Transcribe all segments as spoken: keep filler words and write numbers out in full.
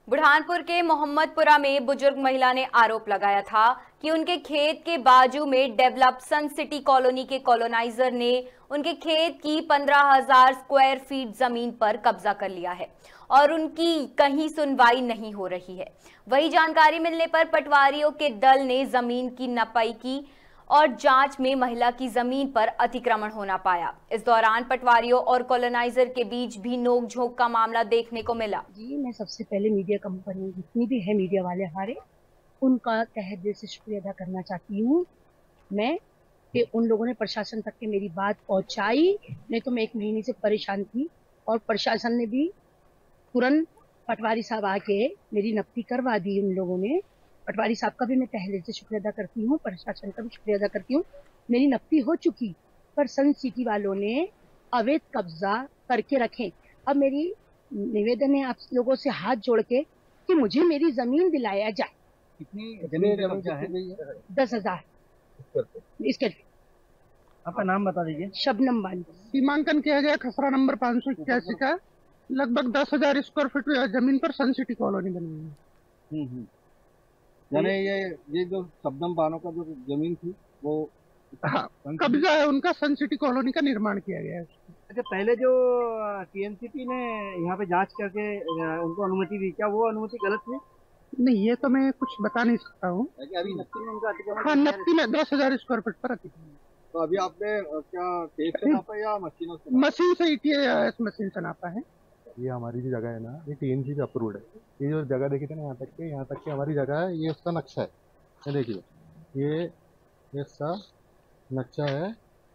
बुरहानपुर के मोहम्मदपुरा में बुजुर्ग महिला ने आरोप लगाया था कि उनके खेत के बाजू में डेवलप सन सिटी कॉलोनी के कॉलोनाइजर ने उनके खेत की पंद्रह हजार स्क्वायर फीट जमीन पर कब्जा कर लिया है और उनकी कहीं सुनवाई नहीं हो रही है। वही जानकारी मिलने पर पटवारियों के दल ने जमीन की नपाई की और जांच में महिला की जमीन पर अतिक्रमण होना पाया। इस दौरान पटवारियों और कॉलोनाइजर के बीच भी नोकझोंक का मामला देखने को मिला। जी, मैं सबसे पहले मीडिया कंपनी जितनी भी है, मीडिया वाले हमारे, उनका तहे दिल से शुक्रिया अदा करना चाहती हूँ मैं कि उन लोगों ने प्रशासन तक के मेरी बात पहुंचाई। नहीं तो मैं एक महीने से परेशान थी और प्रशासन ने भी तुरंत, पटवारी साहब आके मेरी नफ्ती करवा दी उन लोगों ने। पटवारी साहब का भी मैं तहे दिल से शुक्रिया अदा करती हूँ, प्रशासन का भी शुक्रिया अदा करती हूँ। मेरी नफ्ती हो चुकी, पर सन सिटी वालों ने अवैध कब्जा करके रखे। अब मेरी निवेदन है आप लोगों से हाथ जोड़ के कि मुझे मेरी जमीन दिलाया जाए। कितनी जमीन का कब्जा है? दस हजार इसके। आपका नाम बता दीजिए। शबनम बानी। सीमांकन किया गया खसरा नंबर पाँच सौ इक्यासी का लगभग दस हजार स्क्वायर फीट जमीन पर सन सिटी कॉलोनी बनी हुई है। यानी ये ये जो शबनम बानो का जो जमीन थी वो हाँ, कब्जा है उनका, सन सिटी कॉलोनी का निर्माण किया गया है। अच्छा, पहले जो टीएनसीपी ने यहाँ पे जांच करके उनको अनुमति दी, क्या वो अनुमति गलत थी? नहीं, ये तो मैं कुछ बता नहीं सकता हूँ। अभी नक्की में उनका अतिक्रमण? हाँ, नक्की में दस हजार स्क्वायर फीट पर अतिक्रमण। तो अभी आपने क्या टेप से नापा या मशीनों से? मशीन से ईटीएस मशीन से नापा है। ये हमारी जो जगह है ना, ये टीएनसी पे अप्रूव्ड है। ये जो जगह देखी थी ना, यहाँ तक के यहाँ तक की हमारी जगह है। ये उसका नक्शा है, ये देखिए, ये ये इसका नक्शा है,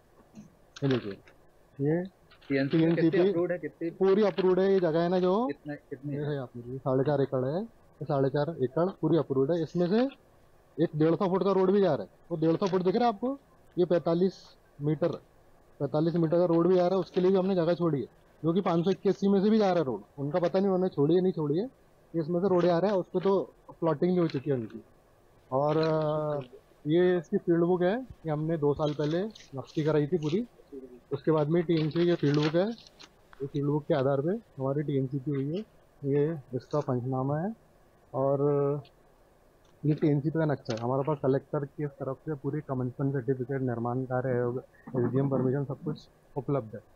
ये देखिए, ये टीएनसी पे अप्रूव्ड है। कितनी पूरी अप्रूव्ड है ये जगह है ना, जो कितना कितनी ये है आपकी साढ़े चार एकड़ है। ये साढ़े चार एकड़ पूरी अप्रूव्ड है। इसमें से एक डेढ़ सौ फुट का रोड भी जा रहा है। वो डेढ़ सौ फुट दिख रहा है आपको? ये पैंतालीस मीटर पैंतालीस मीटर का रोड भी जा रहा है। उसके लिए भी हमने जगह छोड़ी है, जो कि पाँच सौ इक्यासी में से भी जा रहा है रोड। उनका पता नहीं उन्होंने छोड़ी है नहीं छोड़ी है, इसमें से रोड आ रहा है। उस पर तो प्लॉटिंग भी हो चुकी है उनकी। और ये इसकी फील्ड बुक है, ये हमने दो साल पहले नक्शा कराई थी पूरी। उसके बाद में टीएनसी की फील्ड बुक है। ये फील्ड बुक के आधार पे हमारी टीएनसी की हुई है। ये इसका पंचनामा है और ये टीएनसी का नक्शा है। हमारे पास कलेक्टर की तरफ से पूरी कमेंसमेंट सर्टिफिकेट, निर्माण कार्य, एसडीएम परमिशन सब कुछ उपलब्ध है।